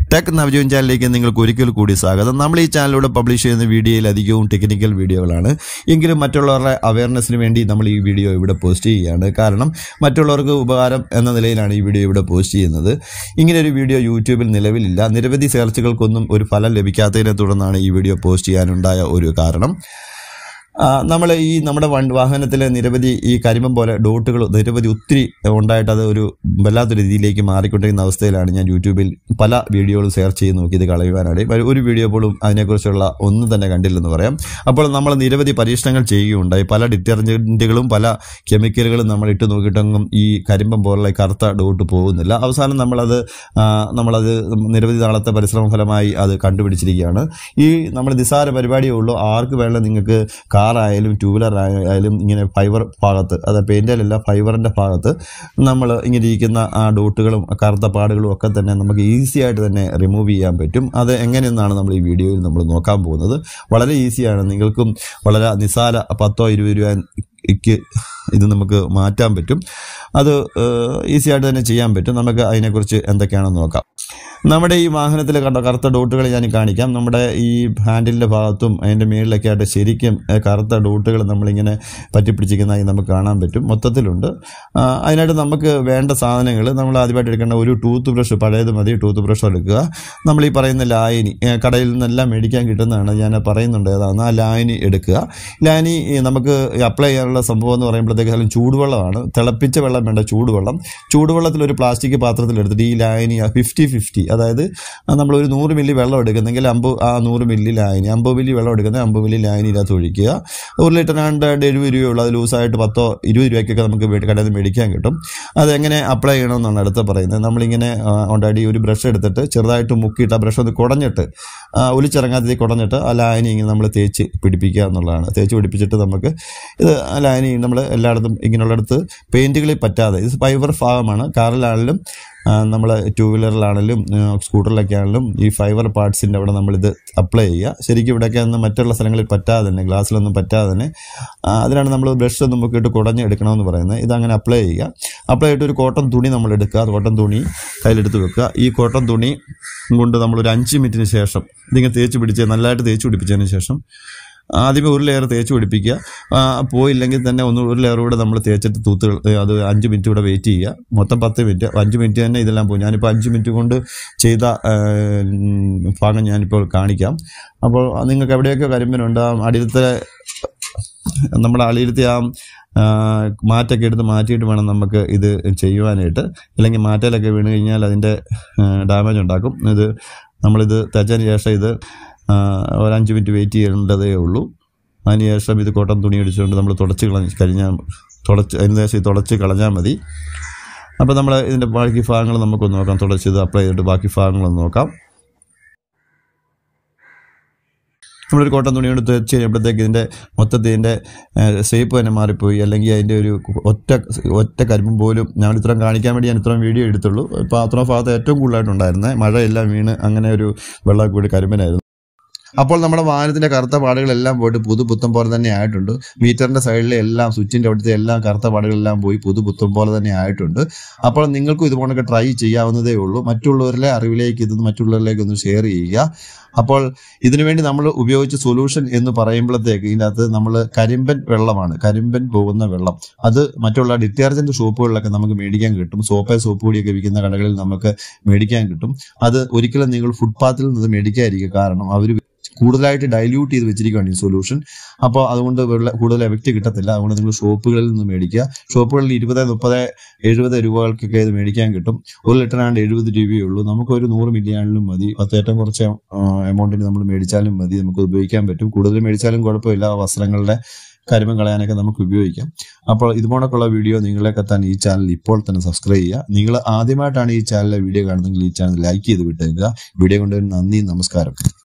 Tech Navajeevan ചാനലിലേക്ക് നിങ്ങൾക്ക് ഒരിക്കൽ കൂടി സ്വാഗതം. നമ്മൾ ഈ ചാനലിലൂടെ പബ്ലിഷ് ചെയ്യുന്ന വീഡിയോയിൽ അധികവും ടെക്നിക്കൽ വീഡിയോകളാണ്. എങ്കിലും മറ്റുള്ളവരുടെ അവയർനെസ്സിന് വേണ്ടി നമ്മൾ ഈ വീഡിയോ ഇവിടെ പോസ്റ്റ് ചെയ്യുകയാണ്. കാരണം മറ്റുള്ളവർക്ക് ഉപകാരം എന്ന നിലയിലാണ് ഈ വീഡിയോ ഇവിടെ പോസ്റ്റ് ചെയ്യുന്നത്. ഇങ്ങനെയൊരു വീഡിയോ യൂട്യൂബിൽ നിലവിലില്ല. നിരവധി സെർച്ചുകൾക്കൊന്നും ഒരു ഫലം ലഭിക്കാത്തതിനെ തുടർന്നാണ് ഈ വീഡിയോ പോസ്റ്റ് ചെയ്യാനുണ്ടായ ഒരു കാരണം. നമ്മുടെ വാഹനത്തിലെ നിരവധി ഈ കരിമ്പം പോലെ ഡോട്ടുകൾ നിരവധി ഒത്തിരി ഉണ്ടായിട്ട് അത് ഒരു വല്ലാത്തൊരു രീതിയിലേക്ക് മാറിക്കൊണ്ടിരിക്കുന്ന അവസ്ഥയിലാണ് ഞാൻ യൂട്യൂബിൽ പല വീഡിയോകളും സെർച്ച് ചെയ്ത് നോക്കി ഇത് കളയുവാനാണ്. ഒരു വീഡിയോ പോലും അതിനെക്കുറിച്ചുള്ള ഒന്നും തന്നെ കണ്ടില്ലെന്ന് പറയാം. അപ്പോൾ നമ്മൾ നിരവധി പരീക്ഷണങ്ങൾ ചെയ്യുകയുണ്ടായി. പല ഡിറ്റർജൻറ്റുകളും പല കെമിക്കലുകളും നമ്മൾ ഇട്ട് നോക്കിയിട്ടൊന്നും ഈ കരിമ്പം പോലുള്ള കറുത്ത ഡോട്ട് പോകുന്നില്ല. അവസാനം നമ്മളത് നിരവധി നാളത്തെ പരിശ്രമ ഫലമായി അത് കണ്ടുപിടിച്ചിരിക്കുകയാണ്. നമ്മൾ നിസ്സാര പരിപാടിയേ ഉള്ളൂ. ആർക്ക് വേണം നിങ്ങൾക്ക് കാറായാലും ടൂ വീലർ ആയാലും ഇങ്ങനെ ഫൈബർ ഭാഗത്ത്, അത് പെയിന്റിലല്ല ഫൈബറിന്റെ ഭാഗത്ത് നമ്മൾ ഇങ്ങനെ ഇരിക്കുന്ന ആ ഡോട്ടുകളും കറുത്ത പാടുകളും ഒക്കെ തന്നെ നമുക്ക് ഈസി ആയിട്ട് തന്നെ റിമൂവ് ചെയ്യാൻ പറ്റും. അത് എങ്ങനെയെന്നാണ് നമ്മൾ ഈ വീഡിയോയിൽ നമ്മൾ നോക്കാൻ പോകുന്നത്. വളരെ ഈസിയാണ്. നിങ്ങൾക്കും വളരെ നിസ്സാര 10-20 രൂപയ്ക്ക് ഇത് നമുക്ക് മാറ്റാൻ പറ്റും. അത് ഈസി ആയിട്ട് തന്നെ ചെയ്യാൻ പറ്റും. നമുക്ക് അതിനെക്കുറിച്ച് എന്തൊക്കെയാണെന്ന് നോക്കാം. നമ്മുടെ ഈ വാഹനത്തിൽ കണ്ട കറുത്ത ഡോട്ടുകൾ ഞാൻ കാണിക്കാം. നമ്മുടെ ഈ ഹാൻഡിലിൻ്റെ ഭാഗത്തും അതിൻ്റെ മുകളിലൊക്കെ ആയിട്ട് ശരിക്കും കറുത്ത ഡോട്ടുകൾ നമ്മളിങ്ങനെ പറ്റിപ്പിടിച്ചിരിക്കുന്നതായി നമുക്ക് കാണാൻ പറ്റും. മൊത്തത്തിലുണ്ട്. അതിനായിട്ട് നമുക്ക് വേണ്ട സാധനങ്ങൾ നമ്മൾ ആദ്യമായിട്ട് എടുക്കേണ്ട ഒരു ടൂത്ത് ബ്രഷ്, പഴയത് മതി. ടൂത്ത് ബ്രഷ് എടുക്കുക. നമ്മൾ ഈ പറയുന്ന ലായനി കടയിൽ നിന്നെല്ലാം മേടിക്കാൻ കിട്ടുന്നതാണ്, ഞാൻ പറയുന്നുണ്ട് ഏതാണ്. ആ ലായനി എടുക്കുക. ലായനി നമുക്ക് അപ്ലൈ ചെയ്യാനുള്ള സംഭവം എന്ന് പറയുമ്പോഴത്തേക്ക് അതിലും ചൂടുവെള്ളമാണ്. തിളപ്പിച്ച വെള്ളം വേണ്ട, ചൂടുവെള്ളം. ചൂടുവെള്ളത്തിൽ ഒരു പ്ലാസ്റ്റിക് പാത്രത്തിൽ എടുത്തിട്ട് ഈ ലായനി 50-50, അതായത് നമ്മളൊരു 100 മില്ലി വെള്ളം എടുക്കുന്നെങ്കിൽ 100 മില്ലി ലായനി, 50 മില്ലി വെള്ളം എടുക്കുന്നത് 50 മില്ലി ലായനി ഇതിനകത്ത് ഒഴിക്കുക. 1 ലിറ്ററിനാണ്ട് 70 രൂപയുള്ളൂ. അത് ലൂസായിട്ട് 10-20 രൂപയ്ക്കൊക്കെ നമുക്ക് കടയിൽ നിന്ന് മേടിക്കാൻ കിട്ടും. അതെങ്ങനെ അപ്ലൈ ചെയ്യണമെന്നാണ് അടുത്ത് പറയുന്നത്. നമ്മളിങ്ങനെ ഓൾറെഡി ഒരു ബ്രഷ് എടുത്തിട്ട് ചെറുതായിട്ട് മുക്കിയിട്ട് ആ ബ്രഷ് ഒന്ന് കുടഞ്ഞിട്ട് ഒലിച്ചിറങ്ങാത്ത കുടഞ്ഞിട്ട് ആ ലായനി ഇങ്ങനെ നമ്മൾ തേച്ച് പിടിപ്പിക്കുക എന്നുള്ളതാണ്. തേച്ച് പിടിപ്പിച്ചിട്ട് നമുക്ക് ഇത് ലായനി നമ്മൾ എല്ലായിടത്തും ഇങ്ങനെയുള്ളിടത്ത് പെയിന്റുകളിൽ പറ്റാതെ, ഇത് ഫൈബർ ഭാഗമാണ്. കാറിലാണെങ്കിലും നമ്മൾ ടൂ വീലറിലാണെങ്കിലും സ്കൂട്ടറിലൊക്കെ ആണെങ്കിലും ഈ ഫൈബർ പാർട്സിൻ്റെ അവിടെ നമ്മളിത് അപ്ലൈ ചെയ്യുക. ശരിക്കും ഇവിടെയൊക്കെ ഒന്ന് മറ്റുള്ള സ്ഥലങ്ങളിൽ പറ്റാതെ തന്നെ, ഗ്ലാസ്സിലൊന്നും പറ്റാതെ തന്നെ അതിനാണ് നമ്മൾ ബ്രഷ് നോക്കിയിട്ട് കുടഞ്ഞ് എടുക്കണമെന്ന് പറയുന്നത്. ഇതങ്ങനെ അപ്ലൈ ചെയ്യുക. അപ്ലൈ ചെയ്തിട്ട് ഒരു കോട്ടൺ തുണി നമ്മൾ എടുക്കുക. കോട്ടൺ തുണി കയ്യിലെടുത്ത് വെക്കുക. ഈ കോട്ടൺ തുണി കൊണ്ട് നമ്മളൊരു 5 മിനിറ്റിന് ശേഷം ഇതിങ്ങനെ നല്ലതായിട്ട് തേച്ച് പിടിപ്പിച്ചതിന് ശേഷം ആദ്യമേ ഒരു ലെയർ തേച്ച് പിടിപ്പിക്കുക. പോയില്ലെങ്കിൽ തന്നെ ഒരു ലെയർ കൂടെ നമ്മൾ തേച്ചിട്ട് അത് 5 മിനിറ്റ് കൂടെ വെയിറ്റ് ചെയ്യുക. മൊത്തം 10 മിനിറ്റ്, 5 മിനിറ്റ് തന്നെ ഇതെല്ലാം പോകും. ഞാനിപ്പോൾ 5 മിനിറ്റ് കൊണ്ട് ചെയ്ത ഭാഗം ഞാനിപ്പോൾ കാണിക്കാം. അപ്പോൾ നിങ്ങൾക്ക് എവിടെയൊക്കെ കരിമ്പനുണ്ട് നമ്മുടെ അടിയിലത്തെ മാറ്റൊക്കെ എടുത്ത് മാറ്റിയിട്ട് വേണം നമുക്ക് ഇത് ചെയ്യുവാനായിട്ട്. അല്ലെങ്കിൽ മാറ്റലൊക്കെ വീണ് കഴിഞ്ഞാൽ അതിൻ്റെ ഡാമേജ് ഉണ്ടാക്കും. നമ്മളിത് തേച്ചതിന് ശേഷം ഇത് ഒരു 5 മിനിറ്റ് വെയിറ്റ് ചെയ്യേണ്ടതേ ഉള്ളൂ. അതിനുശേഷം ഇത് കോട്ടൺ തുണി അടിച്ചുകൊണ്ട് നമ്മൾ തുടച്ച് കളഞ്ഞാൽ മതി. അപ്പോൾ നമ്മൾ ഇതിൻ്റെ ബാക്കി ഭാഗങ്ങൾ നമുക്കൊന്ന് നോക്കാം. തുടച്ചത് അപ്ലൈ ചെയ്തിട്ട് ബാക്കി ഭാഗങ്ങളൊന്ന് നോക്കാം. നമ്മളൊരു കോട്ടൺ തുണി കൊണ്ട് തേച്ച് കഴിയുമ്പോഴത്തേക്ക് ഇതിൻ്റെ ഷേപ്പ് തന്നെ മാറിപ്പോയി. അല്ലെങ്കിൽ അതിൻ്റെ ഒരു ഒറ്റ കരിമ്പും പോലും ഞാൻ ഇത്രയും കാണിക്കാൻ വേണ്ടി ഞാൻ ഇത്രയും വീഡിയോ എടുത്തുള്ളൂ. ഇപ്പോൾ അത്രയും ഭാഗത്ത് ഏറ്റവും കൂടുതലായിട്ടുണ്ടായിരുന്നത് മഴയെല്ലാം വീണ് അങ്ങനെ ഒരു വെള്ളം കൂടി കരിമ്പനായിരുന്നു. അപ്പോൾ നമ്മുടെ വാഹനത്തിന്റെ കറുത്ത പാടുകളെല്ലാം പോയിട്ട് പുതുപുത്തം പോലെ തന്നെ ആയിട്ടുണ്ട്. മീറ്ററിന്റെ സൈഡിലെ എല്ലാം, സ്വിച്ചിന്റെ അവിടുത്തെ എല്ലാം കറുത്ത പാടുകളെല്ലാം പോയി പുതുപുത്തം പോലെ തന്നെ ആയിട്ടുണ്ട്. അപ്പോൾ നിങ്ങൾക്കും ഇതുപോലൊക്കെ ട്രൈ ചെയ്യാവുന്നതേ ഉള്ളൂ. മറ്റുള്ളവരിലെ അറിവിലേക്ക് മറ്റുള്ളവരിലേക്ക് ഒന്ന് ഷെയർ ചെയ്യുക. അപ്പോൾ ഇതിനുവേണ്ടി നമ്മൾ ഉപയോഗിച്ച സൊല്യൂഷൻ എന്ന് പറയുമ്പോഴത്തേക്ക് ഇതിനകത്ത് നമ്മൾ കരിമ്പൻ വെള്ളമാണ്, കരിമ്പൻ പോകുന്ന വെള്ളം. അത് മറ്റുള്ള ഡിറ്റർജന്റ് ഷോപ്പുകളിലൊക്കെ നമുക്ക് മേടിക്കാൻ കിട്ടും. സോപ്പ് പൊടിയൊക്കെ വിൽക്കുന്ന കടകളിൽ നമുക്ക് മേടിക്കാൻ കിട്ടും. അത് ഒരിക്കലും നിങ്ങൾ ഫുട്പാത്തിൽ നിന്ന് മേടിക്കാതിരിക്കുക. കാരണം അവർ കൂടുതലായിട്ട് ഡൈല്യൂട്ട് ചെയ്ത് വെച്ചിരിക്കുകയാണ് ഈ സൊല്യൂഷൻ. അപ്പോൾ അതുകൊണ്ട് കൂടുതൽ എഫക്റ്റ് കിട്ടത്തില്ല. അതുകൊണ്ട് നിങ്ങൾ ഷോപ്പുകളിൽ നിന്ന് മേടിക്കുക. ഷോപ്പുകളിൽ 20, 30, 70 രൂപകൾക്കൊക്കെ ഇത് മേടിക്കാൻ കിട്ടും. 1 ലിറ്ററിനാണ്ട് 70 രൂപയേ ഉള്ളൂ. നമുക്കൊരു 100 മില്ലി ആണെങ്കിലും മതി. ഏറ്റവും കുറച്ച് എമൗണ്ടിന് നമ്മൾ മേടിച്ചാലും മതി. നമുക്ക് ഉപയോഗിക്കാൻ പറ്റും. കൂടുതൽ മേടിച്ചാലും കുഴപ്പമില്ല. വസ്ത്രങ്ങളുടെ കരിമ്പൻ കളയാനൊക്കെ നമുക്ക് ഉപയോഗിക്കാം. അപ്പോൾ ഇതുപോലൊക്കെയുള്ള വീഡിയോ നിങ്ങളെയൊക്കെ തന്നെ ഈ ചാനൽ ഇപ്പോൾ തന്നെ സബ്സ്ക്രൈബ് ചെയ്യുക. നിങ്ങൾ ആദ്യമായിട്ടാണ് ഈ ചാനലിലെ വീഡിയോ കാണുന്നതെങ്കിൽ ഈ ചാനൽ ലൈക്ക് ചെയ്ത് വിട്ടേക്കുക. വീഡിയോ കൊണ്ടുവരുന്ന നന്ദി, നമസ്കാരം.